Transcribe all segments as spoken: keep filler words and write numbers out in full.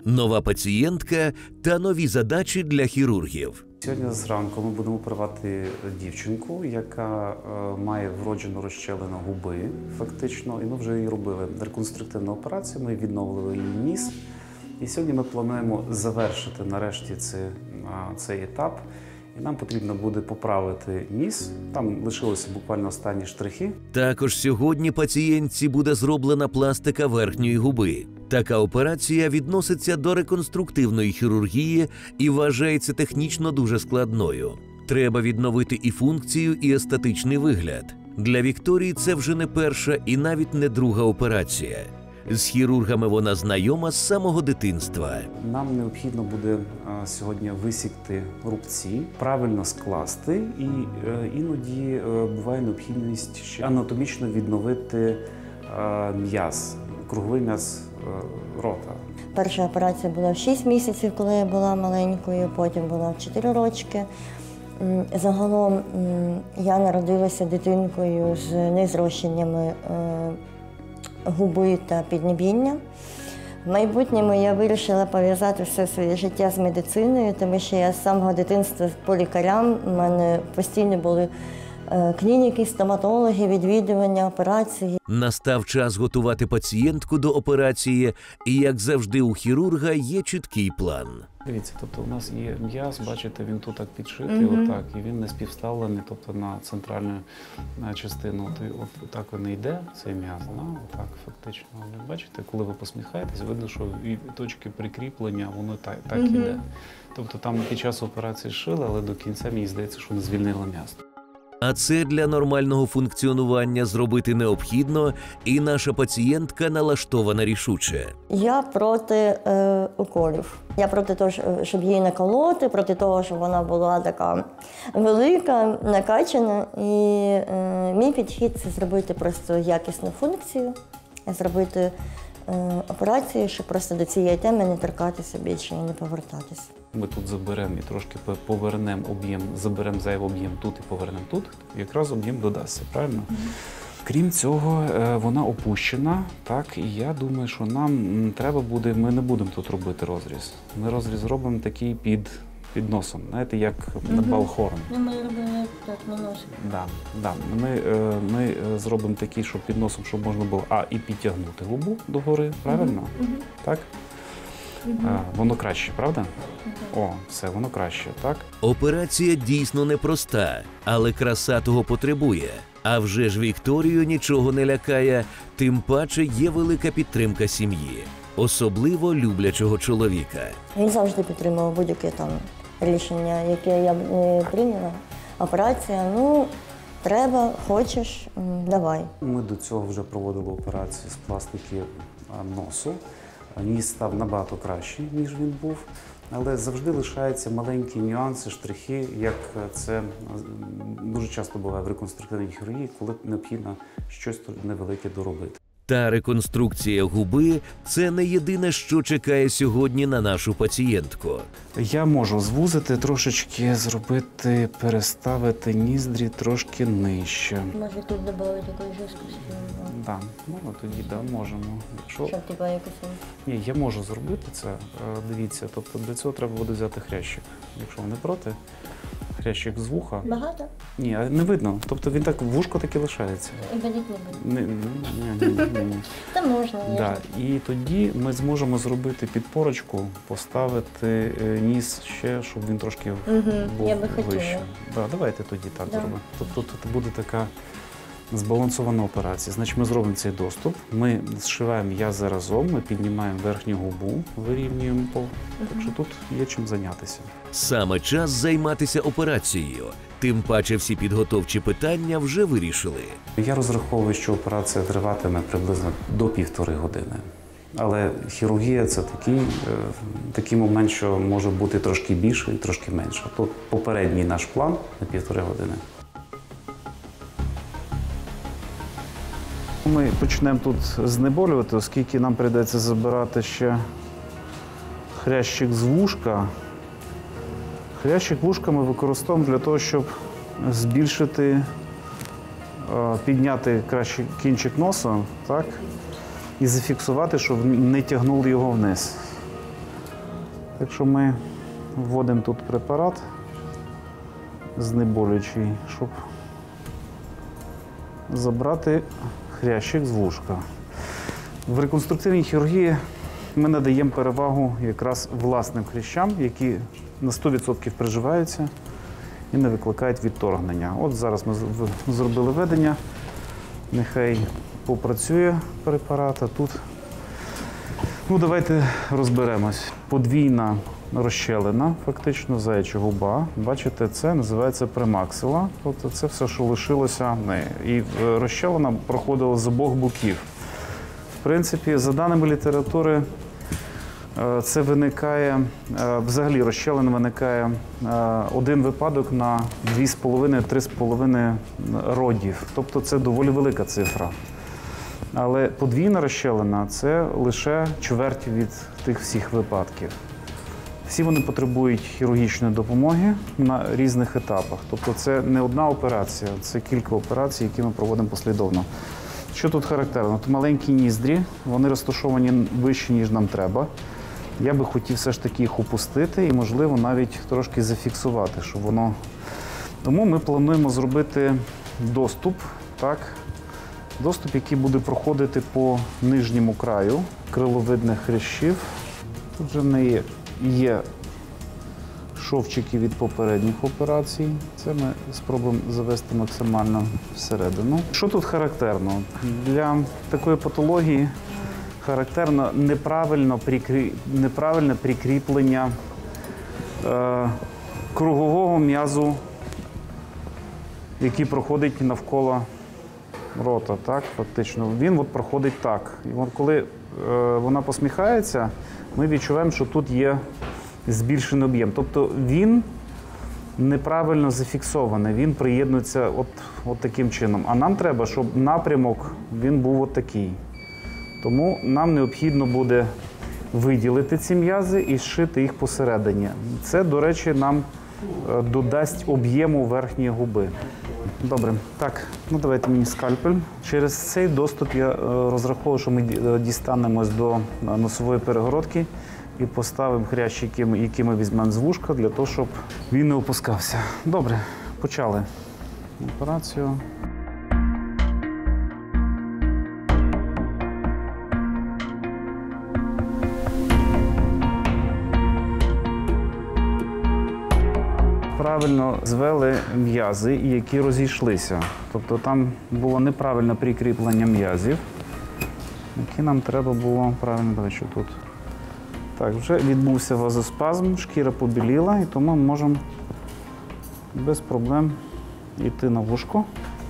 нова пацієнтка та нові задачі для хірургів. Сьогодні зранку ми будемо оперувати дівчинку, яка має вроджену розщелину губи, фактично, і ми вже її робили реконструктивну операцію, ми відновили її ніс. І сьогодні ми плануємо завершити нарешті цей, цей етап. І нам потрібно буде поправити ніс, там лишилися буквально останні штрихи. Також сьогодні пацієнтці буде зроблена пластика верхньої губи. Така операція відноситься до реконструктивної хірургії і вважається технічно дуже складною. Треба відновити і функцію, і естетичний вигляд. Для Вікторії це вже не перша і навіть не друга операція. З хірургами вона знайома з самого дитинства. Нам необхідно буде а, сьогодні висікти рубці, правильно скласти, і е, іноді е, буває необхідність ще анатомічно відновити е, м'яз, круговий м'яз е, рота. Перша операція була в шість місяців, коли я була маленькою, потім була в чотири рочки. Загалом я народилася дитинкою з незрощеннями е, губи та піднебіння. В майбутньому я вирішила пов'язати все своє життя з медициною, тому що я з самого дитинства по лікарям, у мене постійно були клініки, стоматологи, відвідування, операції. Настав час готувати пацієнтку до операції, і, як завжди, у хірурга є чіткий план. Дивіться, тобто у нас є м'яз, бачите, він тут так підшитий, Mm-hmm. отак, і він не співставлений, тобто на центральну частину. От, от так він йде, цей м'яз, да? Отак фактично. Бачите, коли ви посміхаєтесь, видно, що і точки прикріплення, воно так, так Mm-hmm. іде. Тобто там під час операції шили, але до кінця мені здається, що не звільнило м'яз. А це для нормального функціонування зробити необхідно, і наша пацієнтка налаштована рішуче. Я проти е, уколів. Я проти того, щоб її наколоти, проти того, щоб вона була така велика, накачана. І е, мій підхід – це зробити просто якісну функцію, зробити е, операцію, щоб просто до цієї теми не торкатися більше і не повертатися. Ми тут заберемо і трошки повернемо об'єм, заберемо зайвий об'єм тут і повернемо тут, якраз об'єм додасться, правильно? Mm-hmm. Крім цього, вона опущена, так, і я думаю, що нам треба буде, ми не будемо тут робити розріз. Ми розріз робимо такий під, під носом, знаєте, як mm-hmm. на балхорн. Ну, ми робимо так на носі. Да, да. Ми, ми зробимо такий, щоб під носом, щоб можна було, а, і підтягнути губу догори, правильно? Mm-hmm. Так? А, воно краще, правда? О, все, воно краще, так? Операція дійсно непроста, але краса того потребує. А вже ж Вікторію нічого не лякає, тим паче є велика підтримка сім'ї, особливо люблячого чоловіка. Він завжди підтримував будь-яке там рішення, яке я не прийняла. Операція, ну, треба, хочеш, давай. Ми до цього вже проводили операцію з пластики носу. Ніс став набагато кращий, ніж він був, але завжди лишаються маленькі нюанси, штрихи, як це дуже часто буває в реконструктивній хірургії, коли необхідно щось невелике доробити. Та реконструкція губи – це не єдине, що чекає сьогодні на нашу пацієнтку. Я можу звузити трошечки, зробити, переставити ніздрі трошки нижче. Може тут додати такої жорсткості? Так, ну тоді да, можемо. Якщо... Щоб типа якось... Ні, я можу зробити це, дивіться, тобто для цього треба буде взяти хрящик, якщо ви не проти. Хрящик з вуха. Багато? Ні, не видно. Тобто він так, вушко таки лишається. І боліть не буде? Ні, ні, ні, ні, ні. Та можна, да. І тоді ми зможемо зробити підпорочку, поставити ніс ще, щоб він трошки угу, був я би вище. Да, давайте тоді так да. зробимо. Тобто тут буде така збалансована операція. Значить, ми зробимо цей доступ, ми зшиваємо м'язи разом, ми піднімаємо верхню губу, вирівнюємо пол. Uh-huh. Так що тут є чим зайнятися. Саме час займатися операцією. Тим паче всі підготовчі питання вже вирішили. Я розраховую, що операція триватиме приблизно до півтори години. Але хірургія – це такий, такий момент, що може бути трошки більше і трошки менше. Тут попередній наш план на півтори години. Ми почнемо тут знеболювати, оскільки нам прийдеться забирати ще хрящик з вушка. Хрящик вушка ми використовуємо для того, щоб збільшити, підняти краще кінчик носа, так, і зафіксувати, щоб не тягнули його вниз. Так що ми вводимо тут препарат знеболюючий, щоб забрати хрящик з вушка. В реконструктивній хірургії ми надаємо перевагу якраз власним хрящам, які на сто відсотків приживаються і не викликають відторгнення. От зараз ми зробили введення, нехай попрацює препарат, а тут, ну давайте розберемось. Подвійна розщелина, фактично заяча губа. Бачите, це називається премаксила, тобто це все, що лишилося в неї. І розщелина проходила з обох боків. В принципі, за даними літератури, це виникає, взагалі розщелина виникає один випадок на дві з половиною - три з половиною родів. Тобто це доволі велика цифра. Але подвійна розщелина – це лише чверть від тих всіх випадків. Всі вони потребують хірургічної допомоги на різних етапах. Тобто це не одна операція, це кілька операцій, які ми проводимо послідовно. Що тут характерно? От маленькі ніздрі, вони розташовані вище, ніж нам треба. Я би хотів все ж таки їх опустити і, можливо, навіть трошки зафіксувати, щоб воно... Тому ми плануємо зробити доступ, так, доступ, який буде проходити по нижньому краю криловидних хрящів. Тут вже в неї є шовчики від попередніх операцій. Це ми спробуємо завести максимально всередину. Що тут характерно? Для такої патології характерно неправильно прикрі... неправильне прикріплення е... кругового м'язу, який проходить навколо рота. Так, фактично. Він от проходить так. І от коли е... вона посміхається, ми відчуваємо, що тут є збільшений об'єм. Тобто він неправильно зафіксований, він приєднується от, от таким чином. А нам треба, щоб напрямок він був от такий. Тому нам необхідно буде виділити ці м'язи і зшити їх посередині. Це, до речі, нам додасть об'єму верхньої губи. Добре. Так, ну давайте мені скальпель. Через цей доступ я розраховую, що ми дістанемось до носової перегородки і поставимо хрящ, який ми візьмемо з вушка, для того, щоб він не опускався. Добре, почали операцію. Правильно звели м'язи, які розійшлися. Тобто там було неправильне прикріплення м'язів, які нам треба було правильно, давай, що тут. Так, вже відбувся вазоспазм, шкіра побіліла, і тому ми можемо без проблем йти на вушко.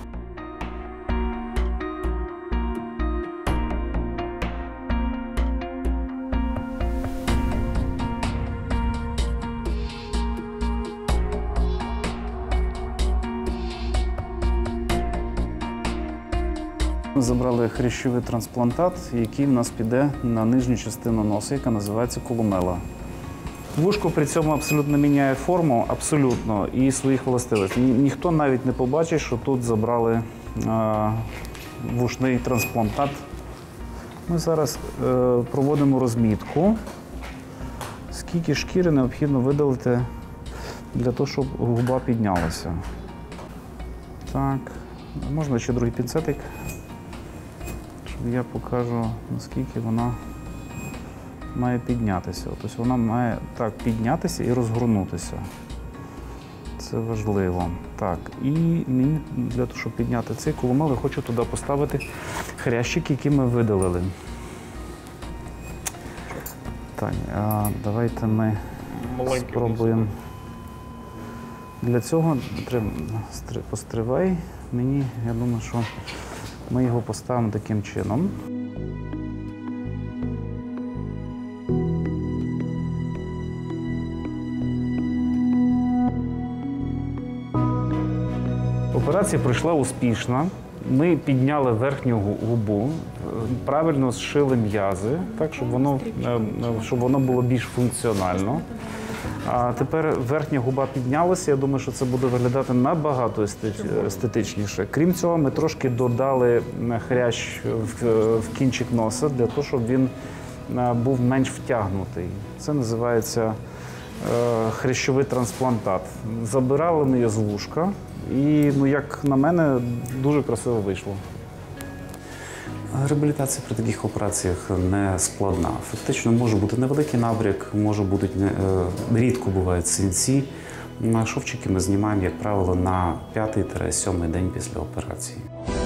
Ми забрали хрящовий трансплантат, який в нас піде на нижню частину носа, яка називається колумела. Вушко при цьому абсолютно міняє форму, абсолютно, і своїх властивостей. Ні, ніхто навіть не побачить, що тут забрали е, вушний трансплантат. Ми зараз е, проводимо розмітку, скільки шкіри необхідно видалити для того, щоб губа піднялася. Так, можна ще другий пінцетик. Я покажу, наскільки вона має піднятися. Тобто вона має так піднятися і розгорнутися. Це важливо. Так, і мені для того, щоб підняти цей колумел, я хочу туди поставити хрящик, який ми видалили. Так, а давайте ми спробуємо. Для цього треба постривай. Мені, я думаю, що ми його поставимо таким чином. Операція пройшла успішно. Ми підняли верхню губу, правильно зшили м'язи, так, щоб воно, щоб воно було більш функціонально. А тепер верхня губа піднялася, я думаю, що це буде виглядати набагато естетичніше. Крім цього, ми трошки додали хрящ в кінчик носа, для того, щоб він е, був менш втягнутий. Це називається е, хрящовий трансплантат. Забирали ми його з вушка і, ну, як на мене, дуже красиво вийшло. Реабілітація при таких операціях не складна. Фактично може бути невеликий набряк, може бути, рідко бувають синці. Шовчики ми знімаємо, як правило, на п'ятий-сьомий день після операції.